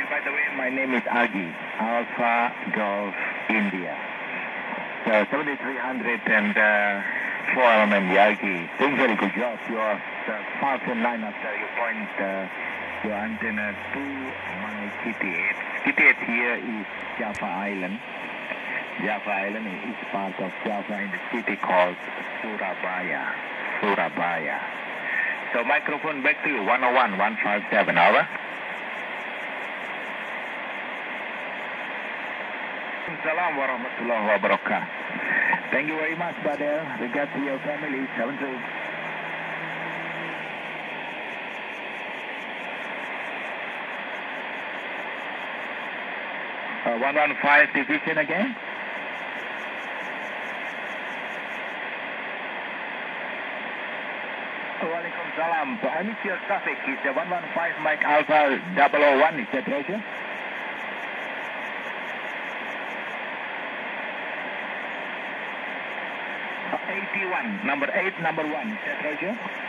by the way, my name is Agi, Alpha Golf India. So 7300 and 4 element Yagi. Doing very good job. You are fast in line after you point your antenna to my KT8. KT8 here is Java Island. Java Island is part of Java in the city called Surabaya. Surabaya. So microphone back to you, 101, 157, over. Salam warahmatullahi wabarakatuh. Thank you very much, brother. Regards to your family. 72. 115 division again. Walaikum salam. I miss your traffic. It's a 115 Mike Alpha 001. Is that Roger? #81, number 8, number 1. Is that Roger?